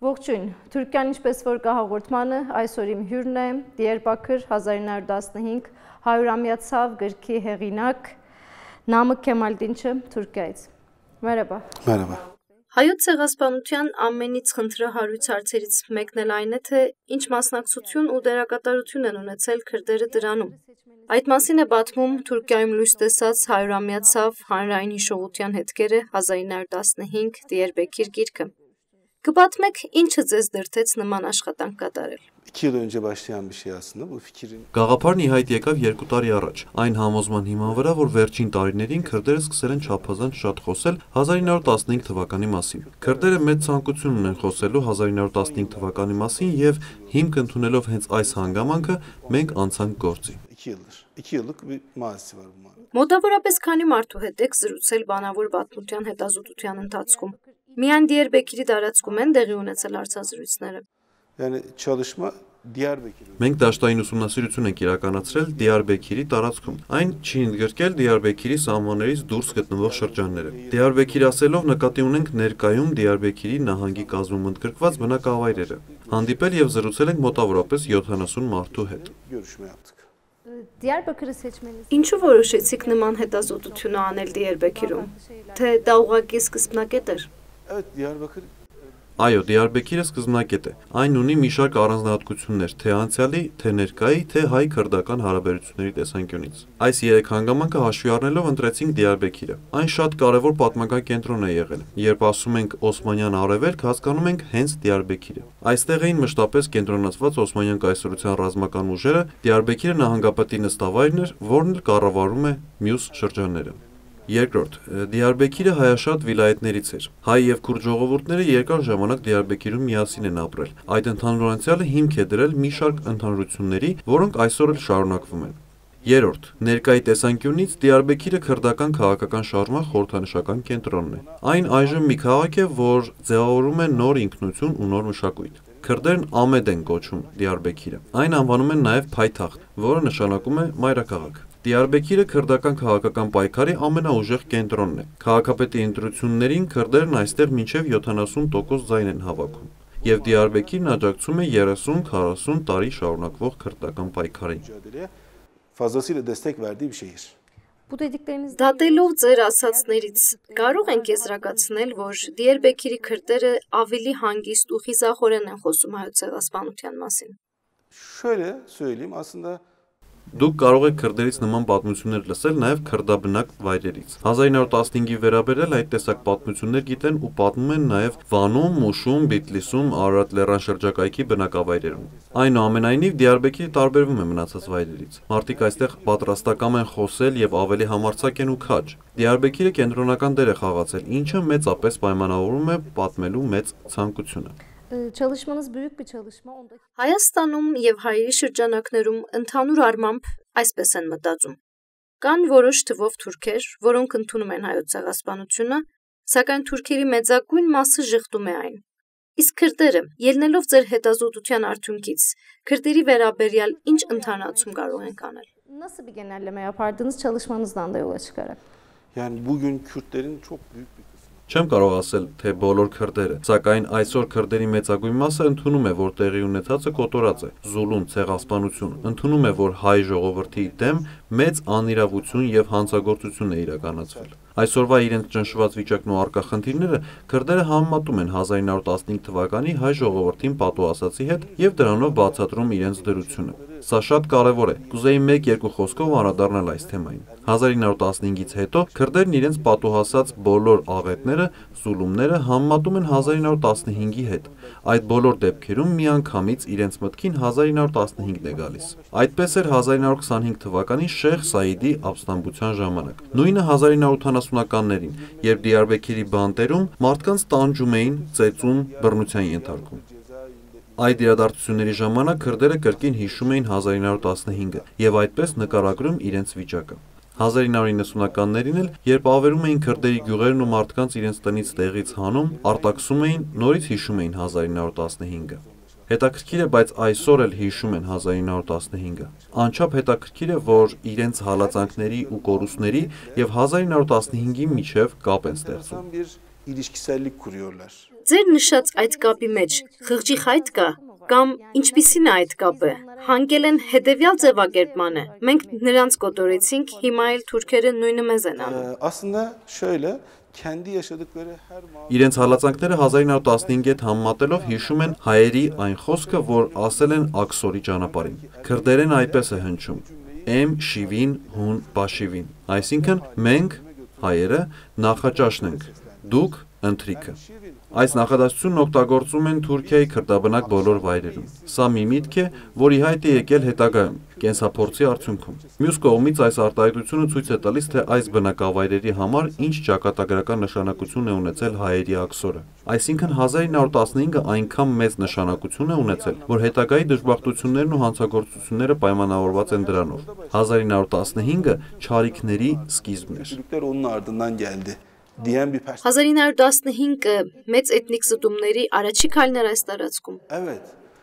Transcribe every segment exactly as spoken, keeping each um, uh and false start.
Ողջույն, Թուրքիան ինչպես որ կա հաղորդմանը, այսօր իմ հյուրն է Դիերբաքր հազար ինը հարյուր տասնհինգ հարյուրամյա ցավ գրքի հեղինակ Namık Kemal Dinçi Թուրքիայից։ Merhaba։ Merhaba։ Հայոց ցեղասպանության ամենից խնդրահարույց հարցերից մեկն էլ այն է, թե ինչ մասնակցություն ու դերակատարություն են ունեցել քրդերը դրանում։ Այդ մասին է պատմում Թուրքիայում լույս տեսած հարյուրամյա ցավ հանրային հիշողության հետքերը հազար ինը հարյուր տասնհինգ Դիերբեքիր գիրքը։ Կպատմեք ինչը ձեզ դրդեց նման աշխատանք կատարել։ iki yıl önce başlayan bir şey aslında bu fikrin. Գաղափարն ի հայտ եկավ երկու տարի առաջ։ Այն համոզման հիման վրա, որ վերջին տարիներին քրդերը սկսել են չափազանց շատ խոսել հազար ինը հարյուր տասնհինգ թվականի մասին։ Քրդերը մեծ ցանկություն ունեն խոսելու հազար ինը հարյուր տասնհինգ թվականի մասին եւ հիմք ընդունելով հենց այս հանգամանքը մենք անցանք գործի։ iki yıldır. iki yıllık bir mazisi var bu mazide. Մոտավորապես քանի մարդու հետ եք զրուցել բանավոր պատմության հետազոտության ընթացքում։ Միայն Դիերբեքիրի տարածքում են տեղի ունեցել հարցազրույցները։ Yani çalışma Diyarbakır. Մենք դաշտային ուսումնասիրություն ենք իրականացրել Դիարբեքիրի տարածքում։ Այն չի ընդգրկել Դիարբեքիրի սահմաններից դուրս գտնվող շրջանները։ Դիարբեքիր ասելով նկատի ունենք ներկայում Դիարբեքիրի նահանգի կազմում ընդգրկված բնակավայրերը։ Հանդիպել եւ զրուցել ենք մոտավորապես յոթանասուն մարդու հետ։ Görüşme yaptık. Diyarbakır'ı seçmeniz. Ինչու որոշեցիք նման հետազոտությունը անել Դիերբեքիրում։ Թե դա ուղղակի սկզբնակետ էր։ Evet Diyarbakır. Այո, Դիարբեքիրը սկզբնակետ է։ Այն ունի մի շարք առանձնահատկություններ, թե անցյալի, թե ներկայի, թե հայ-քրդական հարաբերությունների տեսանկյունից։ Այս երեք հանգամանքը հաշվի առնելով ընտրեցինք Դիարբեքիրը։ Այն շատ կարևոր պատմական կենտրոն է եղել։ Երբ ասում ենք Օսմանյան արևելք, հասկանում ենք հենց Դիարբեքիրը։ Այստեղ էին մշտապես կենտրոնացված Օսմանյան կայսրության ռազմական ուժերը, Դիարբեքիրը նահանգապետի նստավայրն էր, որն էլ կառավարում է մյուս շրջանները։ Երկրորդ, Դիարբեքիրը հայաշատ վիլայեթներից էր։ Հայ եւ քուրդ ժողովուրդները երկար ժամանակ Դիարբեքիրում միասին են ապրել։ Այդ ընդհանուր անցյալը հիմք է դրել մի շարք ընդհանրությունների, որոնք այսօր էլ շարունակվում են։ Երրորդ, ներկայի տեսանկյունից Դիարբեքիրը քրդական քաղաքական շարժման խորհրդանշական կենտրոնն է։ Այն այժմ մի քաղաք է, որ ձևավորում է նոր ինքնություն ու նոր մշակույթ։ Քրդերն Ամեդ են կոչում Դիարբեքիրը։ Այն անվանում են նաև փայթախտ, որը նշանակում է մայրաքաղաք։ Դիարբեքիրը քրդական քաղաքական պայքարի ամենաուժեղ կենտրոնն է։ Քաղաքապետի ընտրություններին քրդերն այստեղ մինչև յոթանասուն տոկոս ձայն են հավաքում։ Եվ Դիարբեքիրն աջակցում է երեսուն քառասուն տարի շարունակվող քրդական պայքարին։ Fazlasıyla destek verdiği bir şehir. Bu dedikleriniz Դատելով ձեր ասացներից կարող ենք եզրակացնել, որ Դիերբեքիրի քրդերը ավելի հանգիստ ու խիզախորեն են խոսում հայոց ցեղասպանության մասին։ Şöyle söyleyeyim aslında. Դուք կարող եք քրդերից նման պատմություններ լսել նաև քրդաբնակ վայրերից։ հազար ինը հարյուր տասնհինգի վերաբերել այդ տեսակ պատմություններ գիտեն ու պատմում են նաև Վանում, Մուշում, Բիտլիսում, Արարատ լեռան շրջակայքի բնակավայրերում։ Այնուամենայնիվ Դիարբեքիրը տարբերվում է մնացած վայրերից։ Մարդիկ այստեղ պատրաստակամ են խոսել եւ ավելի համարձակ են ու քաջ։ Դիարբեքիրը կենտրոնական դեր է խաղացել, ինչը մեծապես պայմանավորում է պատմելու մեծ ցանկությունը։ Çalışmanız büyük bir çalışma. Ondaki... Հայաստանում եւ հայերի շրջանակներում ընդհանուր առմամբ այսպես են մտածում։ Կան որոշ թվով թուրքեր, որոնք ընդունում են հայոց ցեղասպանությունը, սակայն թուրքերի մեծագույն մասը ժխտում է այն։ Իսկ քրդերը, ելնելով ձեր հետազոտության արդյունքից, քրդերի վերաբերյալ ինչ ընդհանրացում կարող են անել։ Nasıl bir genelleme yapardınız çalışmanızdan da yola çıkarak? Yani bugün Kürtlerin çok büyük bir Չեմ կարող ասել, թե բոլոր քրդերը, սակայն այսօր քրդերի մեծագույն մասը ընդունում է, որ տեղի ունեցածը կոտորած է, զուլում, ցեղասպանություն, ընդունում է, որ հայ ժողովրդի դեմ մեծ անիրավություն եւ հանցագործություն է իրականացվել։ Այսօրվա իրենց ճնշված վիճակն ու արկա խնդիրները քրդերը համեմատում են հազար ինը հարյուր տասնհինգ թվականի հայ ժողովրդին պատուհասացի հետ եւ դրանով բացատրում իրենց դրությունը։ Սա շատ կարևոր է։ Կուզեի մեկ-երկու խոսքով անդրադառնալ այս թեմային։ հազար ինը հարյուր տասնհինգից հետո քրդերն իրենց պատուհասած բոլոր աղետները, զուլումները համեմատում են հազար ինը հարյուր տասնհինգի հետ։ Այդ բոլոր դեպքերում միանգամից իրենց մտքին հազար ինը հարյուր տասնհինգն է գալիս։ Այդպես էր հազար ինը հարյուր քսանհինգ թվականին Շեյխ Սայիդի ապստամբության ժամանակ։ Նույնը հազար ինը հարյուր ութանասունականներին, երբ Դիարբեքիրի բանտերում մարդկանց տանջում էին, ծեծում, բռնության ենթարկում։ Այդ իրադարձությունների ժամանակ քրդերը կրկին հիշում էին հազար ինը հարյուր տասնհինգը եւ այդպես նկարագրում իրենց վիճակը։ հազար ինը հարյուր իննսունականներին էլ, երբ ավերում էին քրդերի գյուղերն ու մարդկանց իրենց տնից տեղից հանում, արտաքսում էին, նորից հիշում էին հազար ինը հարյուր տասնհինգը։ Հետաքրքիր է, բայց այսօր էլ հիշում են հազար ինը հարյուր տասնհինգը։ Անչափ հետաքրքիր է, որ իրենց հալածանքների ու կորուստների եւ հազար ինը հարյուր տասնհինգի միջև կապ են ստեղծում։ ilişkisellik kuruyorlar. Ձեր նշած այդ կապի մեջ խղճի խայտ կա կամ ինչպիսին է այդ կապը։ Հանգել են հետևյալ ձևակերպմանը։ Մենք նրանց կոտորեցինք, հիմա էլ թուրքերը նույնը մեզ են անում։ Ee, aslında şöyle, kendi yaşadıkları her mağdur... Իրենց հալածանքները հազար ինը հարյուր տասնհինգ հետ համեմատելով հիշում են հայերի այն խոսքը, որ ասել են Աքսորի ճանապարհին։ Քրդերեն այդպես է հնչում. Էմ շիվին հուն բաշիվին։ Այսինքն մենք հայերը նախաճաշն ենք, դուք ընթրիքը։ Այս նախադասությունն օգտագործում են Թուրքիայի քրդաբնակ բոլոր վայրերում։ Սա մի միտք է, որ ի հայտ է եկել հետագայում, կենսափորձի արդյունքում։ Մյուս կողմից այս արտահայտությունը ցույց է տալիս, թե այս բնակավայրերի համար ինչ ճակատագրական նշանակություն է ունեցել հայերի աքսորը։ Այսինքն հազար ինը հարյուր տասնհինգը այնքան մեծ նշանակություն է ունեցել, որ հետագայի դժբախտություններն ու հանցագործությունները պայմանավորված են դրանով։ հազար ինը հարյուր տասնհինգը չարիքների սկիզբն էր։ Türkler onun ardından geldi diyen bir perspektif. հազար ինը հարյուր տասնհինգը մեծ էթնիկ զտումների առաջի քայլն էր այս տարածքում։ Evet.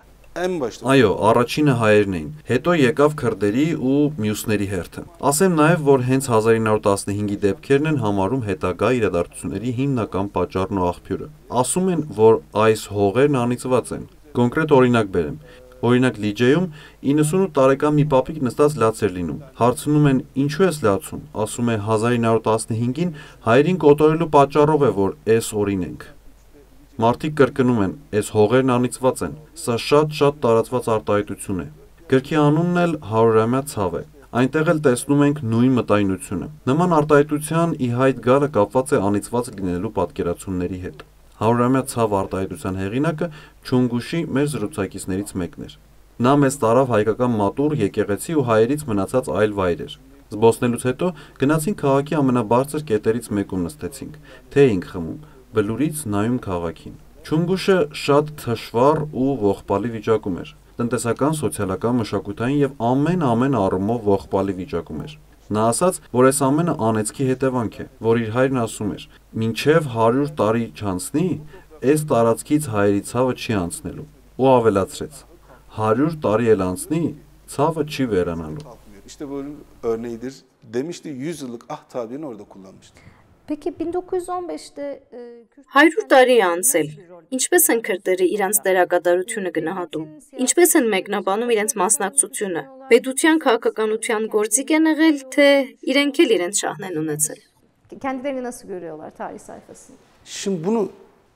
En başta. Այո, առաջինը հայերն էին, հետո եկավ քրդերի ու մյուսների հերթը։ Ասեմ նաև, որ հենց հազար ինը հարյուր տասնհինգի դեպքերն են համարում հետագա իրադարձությունների հիմնական պատճառն ու աղբյուրը։ Ասում են, որ այս հողերն անիծված են։ Կոնկրետ օրինակ բերեմ։ Օրինակ Լիջեյում իննսունութ տարեկան մի պապիկ նստած լաց էր լինում։ Հարցնում են, ինչու ես լացում։ Ասում է հազար ինը հարյուր տասնհինգին հայերին կոտորելու պատճառով է, որ էս օրին ենք։ Մարդիկ կրկնում են, այս հողերն անիծված են։ Սա շատ-շատ տարածված արտահայտություն է։ Գրքի անունն էլ հարյուրամյա ցավ է։ Այնտեղ էլ տեսնում ենք նույն մտայնությունը։ Նման արտահայտության ի հայտ գալը կապված է անիծված լինելու պատկերացումների հետ։ Հարյուրամյա ցավ արտահայտության հեղինակը Չունգուշի մեր զրուցակիցներից մեկն էր։ Նա մեզ տարավ հայկական մատուռ, եկեղեցի ու հայերից մնացած այլ վայրեր։ Զբոսնելուց հետո գնացինք քաղաքի ամենաբարձր կետերից մեկում նստեցինք, թե էինք խմում, բլուրից նայում քաղաքին։ Չունգուշը շատ թշվառ ու ողբալի վիճակում էր։ Տնտեսական, սոցիալական, մշակութային եւ ամեն-ամեն առումով ողբալի վիճակում էր։ Նա ասաց, որ այս ամենը անեծքի հետևանք է, որ իր հայրն ասում էր. «Մինչև հարյուր տարի չանցնի, այս տարածքից հայերի ցավը չի անցնելու»։ Ու ավելացրեց. հարյուր տարի էլ անցնի, ցավը չի վերանալու։ İşte bunun örneğidir demişti. yüz yıllık ah tabirini orada kullanmıştı. Peki bin dokuz yüz on beşte e, հարյուր տարի է անցել։ Ինչպես են քրդերը իրենց դերակատարությունը գնահատում։ Ինչպես են մեկնաբանում իրենց մասնակցությունը։ Պետության քաղաքականության գործիք են եղել, թե իրենք էլ իրենց շահն են ունեցել։ kendilerini nasıl görüyorlar tarih sayfasında? Şimdi bunu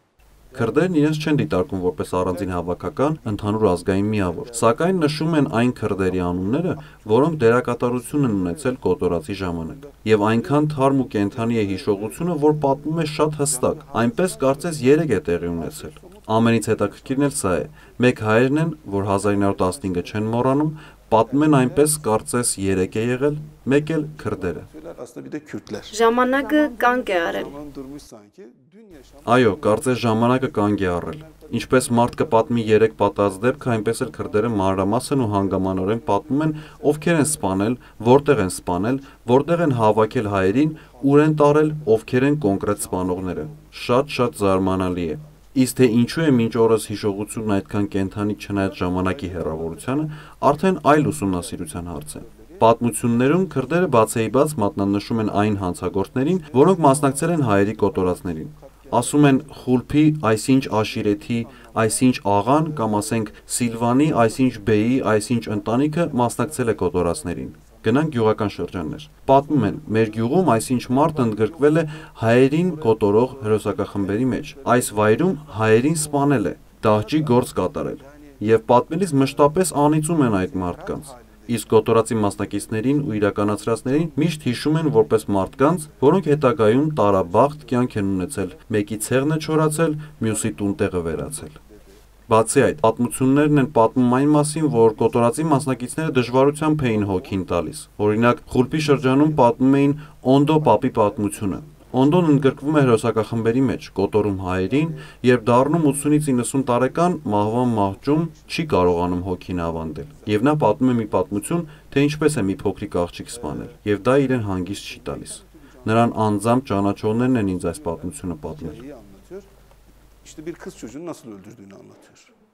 Քրդերն իրենց չեն դիտարկում որպես առանձին հավաքական, ընդհանուր ազգային միավոր, սակայն նշում են այն քրդերի անունները, որոնք դերակատարություն են ունեցել կոտորածի ժամանակ։ Եվ այնքան թարմ ու կենդանի է հիշողությունը, որ պատմում է շատ հստակ, այնպես կարծես երեք է տեղի ունեցել։ Ամենից հետաքրքիրն էլ սա է. մեկ հայերն են, որ հազար ինը հարյուր տասնհինգը չեն մոռանում, պատմում են այնպես կարծես երեք է եղել, մեկ էլ քրդերը։ aslında bir de Kürtler. Ժամանակը կանգ է արել։ Zaman durmuş sanki. Dün yaşam Այո, կարծես ժամանակը կանգ է առել։ Ինչպես մարդ կպատմի երեք պատած դեպք, այնպես էլ քրդերը մանրամասն ու հանգամանորեն պատմում են, ովքեր են սպանել, որտեղ են սպանել, որտեղ են հավաքել հայերին, ուր են տարել, ովքեր են կոնկրետ սպանողները։ Շատ-շատ զարմանալի է։ Իսկ թե ինչու է մինչ օրս հիշողությունն այդքան կենդանի չնայած ժամանակի հեռավորությանը, արդեն այլ ուսումնասիրության հարց է։ Պատմություններում քրդերը բացեիբաց մատնանշում են այն հանցագործներին, որոնք մասնակցել են հայերի կոտորածներին։ Ասում են Խուլփի, այսինչ Աշիրեթի, այսինչ աղան կամ ասենք Սիլվանի, այսինչ Բեի, այսինչ ընտանիքը մասնակցել է կոտորածներին։ Գնանք գյուղական շրջաններ։ Պատմում են, մեր գյուղում այսինչ մարդ ընդգրկվել է հայերին կոտորող հերոսակախմբերի մեջ։ Այս վայրում հայերին սպանել է, դահճի գործ կատարել։ Եվ պատմելիս մշտապես անիծում են այդ մարդկանց։ Իսկ կոտորածի մասնակիցներին ու իրականացրածներին միշտ հիշում են որպես մարդկանց, որոնք հետագայում տարաբաղտ կյանք են ունեցել, մեկի ցեղն է չորացել, մյուսի տունտեղը վերացել։ Բացի այդ, պատմություններն են պատմում այն մասին, որ կոտորածի մասնակիցները դժվարությամբ էին հոգին տալիս։ Օրինակ, Խուլփի շրջանում պատմում էին Օնդո պապի պատմությունը։ Օնդոն ընդգրկվում է հերոսակախմբերի մեջ, կոտորում հայերին, երբ դառնում ութսունից իննսուն տարեկան մահվան մահճում չի կարողանում հոգին ավանդել։ Եվ նա պատմում է մի պատմություն, թե ինչպես է մի փոքրիկ աղջիկ սպանել, եւ դա իրեն հանգիստ չի տալիս։ Նրան անձամբ ճանաչողներն են ինձ այս պատմությունը պատմել։ anlatıyor. İşte bir kız çocuğunu nasıl öldürdüğünü anlatıyor.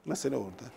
Mesele orada.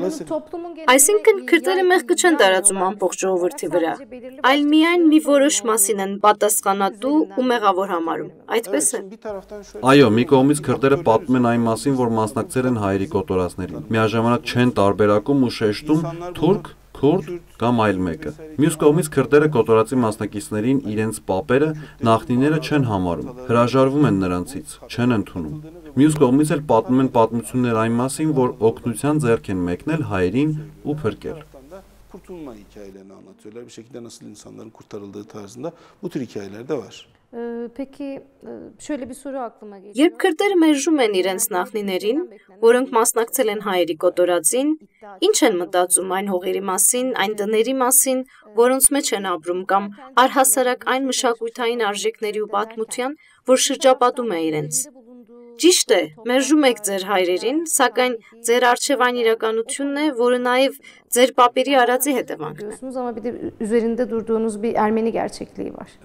Այսինքն քրդերը մեղքը չեն տարածում ամբողջ ժողովրդի վրա, այլ միայն մի որոշ մասին են պատասխանատու ու մեղավոր համարում, այդպես է։ Այո, մի կողմից քրդերը պատմում են այն մասին, որ մասնակցել են հայերի կոտորածներին, միաժամանակ չեն տարբերակում ու շեշտում թուրք, քուրդ կամ այլ մեկը։ Մյուս կողմից քրդերը կոտորածի մասնակիցներին իրենց պապերը, նախնիները չեն համարում, հրաժարվում են նրանցից, չեն ընդունում։ Մյուս կողմից էլ պատմում են պատմություններ այն մասին, որ օգնության ձեռք են մեկնել հայերին ու փրկել։ Kurtulma hikayelerini anlatıyorlar. Bir şekilde nasıl insanların kurtarıldığı tarzında bu tür hikayeler de var. Peki şöyle bir soru aklıma geliyor. Երբ քրդերը մերժում են իրենց նախնիներին, որոնք մասնակցել են հայերի կոտորածին, ինչ են մտածում այն հողերի մասին, այն տների մասին, որոնց մեջ են ապրում կամ առհասարակ այն մշակութային արժեքների ու պատմության, որ շրջապատում է իրենց։ Ճիշտ է, մերժում եք ձեր հայրերին, sակայն ձեր արժևային իրականությունն է, որը նաև ձեր պապերի արածի հետևանքն է։ Ama bir de üzerinde durduğunuz bir Ermeni gerçekliği var.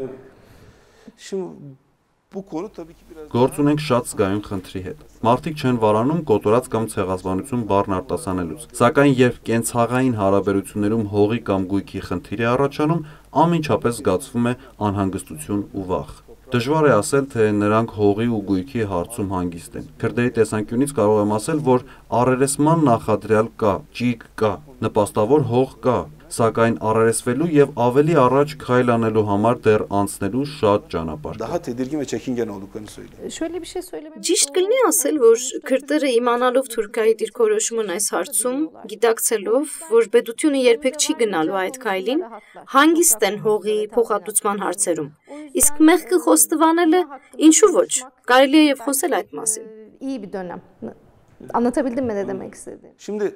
Şimdi bu konu tabii ki biraz Գործ ունենք շատ զգայուն խնդրի հետ։ Մարդիկ չեն վարանում կոտորած կամ ցեղասպանություն բառն արտասանելուց։ Սակայն երբ կենցաղային հարաբերություններում հողի կամ գույքի խնդիր է առաջանում, ամենչապես զգացվում է անհանգստություն ու վախ։ Դժվար է ասել, թե նրանք հողի ու գույքի հարցում հանգիստ են։ Քրդերի տեսանկյունից կարող եմ ասել, որ առերեսման նախադրյալ կա, ճիգ կա, նպաստավոր հող կա, սակայն առերեսվելու եւ ավելի առաջ քայլ անելու համար դեռ անցնելու շատ ճանապարհ կա։ daha tedirgin ve çekingen olduklarını söylüyor. Şöyle bir şey söylemek Ճիշտ կլինի ասել, որ քրդերը իմանալով Թուրքիայի դիրքորոշումն այս հարցում, գիտակցելով, որ պետությունը երբեք չի գնալու այդ քայլին, հանգիստ են հողի փոխհատուցման հարցերում։ Իսկ մեղքը խոստովանելը ինչու ոչ, կարելի է եւ խոսել այդ մասին։ iyi bir dönem. Anlatabildim mi ne demek istediğimi? Şimdi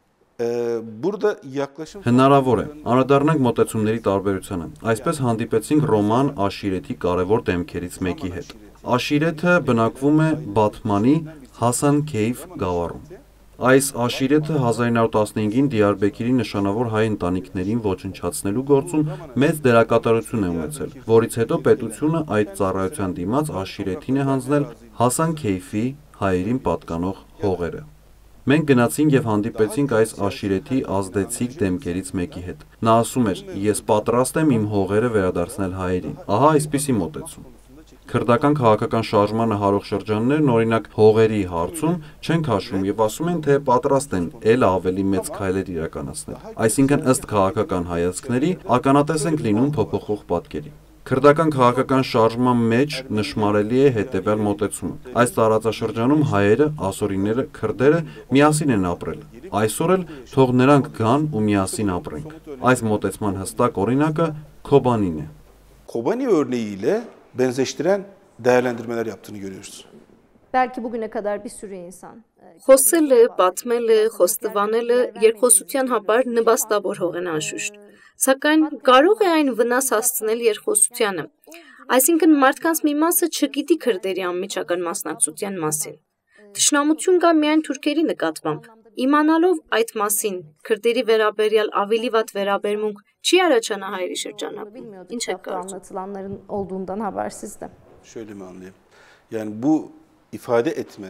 e, burada yaklaşım Հնարավոր է անդրադառնանք մոտեցումների տարբերությանը։ Այսպես հանդիպեցինք Ռոման Աշիրեթի կարևոր դեմքերից մեկի հետ։ Աշիրեթը բնակվում է Բաթմանի Հասան Քեյֆ գավառում։ Այս Աշիրեթը հազար ինը հարյուր տասնհինգին Դիարբեկիրի նշանավոր հայ ընտանիքներին ոչնչացնելու գործում մեծ դերակատարություն է ունեցել, որից հետո պետությունը այդ ծառայության դիմաց Աշիրեթին է հանձնել Հասան Քեյֆի հայերին պատկանող հողերը։ Մենք գնացինք եւ հանդիպեցինք այս Աշիրեթի ազդեցիկ դեմքերից մեկի հետ։ Նա ասում էր. «Ես պատրաստ եմ իմ հողերը վերադարձնել հայերին»։ Ահա այսպիսի մոտեցում։ Քրդական քաղաքական շարժմանը հարող շրջաններն օրինակ հողերի հարցում չեն քաշվում եւ ասում են, թե պատրաստ են ել ավելի մեծ քայլեր իրականացնել։ Այսինքն ըստ քաղաքական հայացքների ականատես ենք լինում փոփոխող պատկերի։ Քրդական քաղաքական շարժման մեջ նշмарելի է հետևյալ մոտեցումը։ Այս տարածաշրջանում հայերը, ասորիները, քրդերը միասին են ապրել։ Այսօր էլ թող նրանք գան ու միասին ապրենք։ Այս մոտեցման հստակ օրինակը Kobani'nin է։ Kobani örneğiyle benzeştiren değerlendirmeler yaptığını görüyoruz. Belki bugüne kadar bir sürü insan. Խոսելը, պատմելը, խոստովանելը երկխոսության հապար նպաստավոր հող են անշուշտ։ Սակայն կարող է այն վնաս հասցնել երկխոսությանը։ Այսինքն մարդկանց մի մասը չգիտի քրդերի անմիջական մասնակցության մասին։ Թշնամություն կա միայն թուրքերի նկատմամբ։ Իմանալով այդ մասին, քրդերի վերաբերյալ ավելի վատ վերաբերմունք չի առաջանա հայերի շրջանակում։ Ինչ է կարծում։ Anlatılanların olduğundan habersizdim. Şöyle mi anlayayım? Yani bu ifade etme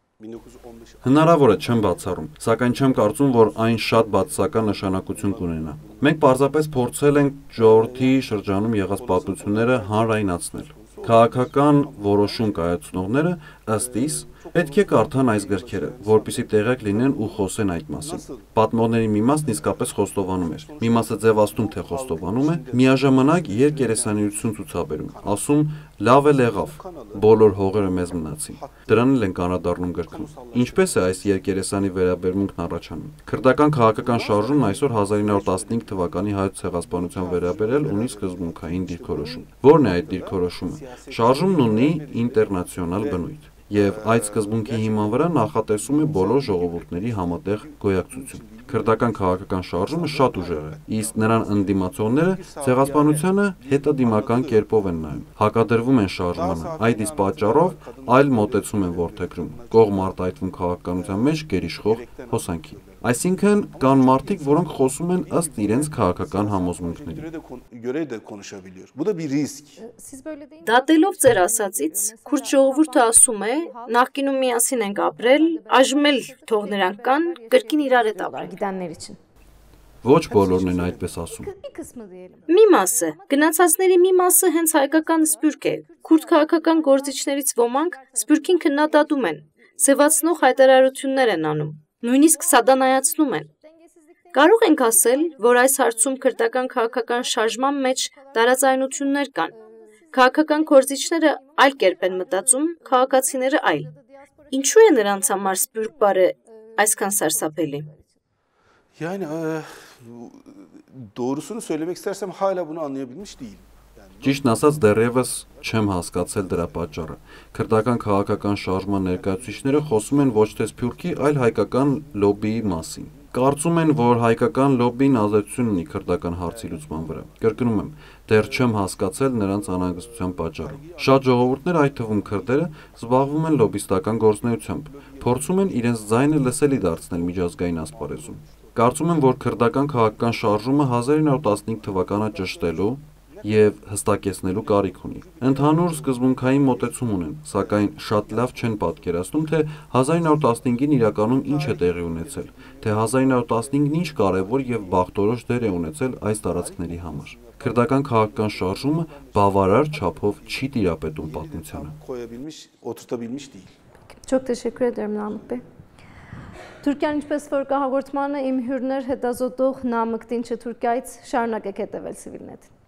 Հնարավոր է չեմ բացառում, սակայն չեմ կարծում, որ այն շատ բացասական նշանակություն կունենա։ Մենք պարզապես փորձել ենք ժողովրդի շրջանում եղած պատմությունները հանրայնացնել։ Քաղաքական որոշում կայացնողները ըստ իս պետք է կարդան այս գրքերը, որպեսզի տեղյակ լինեն ու խոսեն այդ մասին։ Պատմողների մի մասն իսկապես խոստովանում էր։ Մի մասը ձևացնում թե խոստովանում է, միաժամանակ երկերեսանիություն ցուցաբերում, ասում լավ էլ եղավ, բոլոր հողերը մեզ մնացին։ Դրան էլ ենք անդրադառնում գրքում։ Ինչպես է այս երկերեսանի վերաբերմունքն առաջանում։ Քրդական քաղաքական շարժումն այսօր հազար ինը հարյուր տասնհինգ թվականի հայոց ցեղասպանության վերաբերել ունի սկզբունքային դիրքորոշում։ Որն է այդ դիրքորոշումը։ Շարժումն ունի ինտերնացիոնալ բնույթ։ Եվ այդ սկզբունքի հիման վրա նախատեսում է բոլոր ժողովուրդների համատեղ գոյակցություն։ Քրդական քաղաքական շարժումը շատ ուժեղ է, իսկ նրան ընդդիմացողները ցեղասպանությանը հետադիմական կերպով են նայում, հակադրվում են շարժմանը, այդ իսկ պատճառով այլ մոտեցում են որդեգրում, կողմ արտահայտվում քաղաքականության մեջ գերիշխող հոսանքի։ Այսինքն կան մարդիկ, որոնք խոսում են ըստ իրենց քաղաքական համոզմունքների։ Göre de, kon- göre de konuşabiliyor. Bu da bir risk. Siz böyle deyince Դատելով ձեր ասածից, քուրդ ժողովուրդը ասում է, նախկինում միասին ենք ապրել, այժմ էլ թող նրանք կան, կրկին իրար հետ ապրենք։ gidenler için. Ոչ բոլորն են այդպես ասում։ Bir kısmı diyelim. Մի մասը, գնացածների մի մասը հենց հայկական սպյուրք է։ Քուրդ քաղաքական գործիչներից ոմանք սպյուրքին քննադատում են, սևացնող հայտարարություններ են անում, նույնիսկ սադանայացնում են։ Կարող ենք ասել, որ այս հարցում քրդական քաղաքական շարժման մեջ տարաձայնություններ կան։ Քաղաքական գործիչները այլ kերp են մտածում, քաղաքացիները այլ։ Ինչու է նրանց համար սպյուրք բարը այսքան սարսափելի։ Yani e, doğrusunu söylemek istersem hala bunu anlayabilmiş değilim. Ճիշտն ասած դեռևս չեմ հասկացել դրա պատճառը։ Քրդական քաղաքական շարժման ներկայացուցիչները խոսում են ոչ թե սփյուռքի, այլ հայկական լոբբիի մասին։ Կարծում են, որ հայկական լոբբին ազդեցություն ունի քրդական հարցի լուծման վրա։ Կրկնում եմ, դեռ չեմ հասկացել նրանց անհանգստության պատճառը։ Շատ ժողովուրդներ, այդ թվում քրդերը, զբաղվում են լոբիստական գործունեությամբ, փորձում են իրենց ձայնը լսելի դարձնել միջազգային ասպարեզում։ Կարծում եմ, որ քրդական քաղաքական շարժումը հազար ինը հարյուր տասնհինգ թվականը ճշտելու եւ հստակեցնելու կարիք ունի։ Ընդհանուր սկզբունքային մոտեցում ունեն, սակայն շատ լավ չեն պատկերացնում, թե հազար ինը հարյուր տասնհինգին իրականում ինչ է տեղի ունեցել, թե հազար ինը հարյուր տասնհինգն ինչ կարևոր եւ բաղտորոշ դեր է ունեցել այս տարածքների համար։ Քրդական քաղաքական շարժումը բավարար չափով չի տիրապետում պատմությանը։ Koyabilmiş, oturtabilmiş değil. Çok teşekkür ederim Namık Bey. Türkiye'nin ինչպես որ կա հաղորդմանը իմ հյուրներ հետազոտող Նամık Դինչը Թուրքիայից շարունակեք հետևել Civilnet-ին։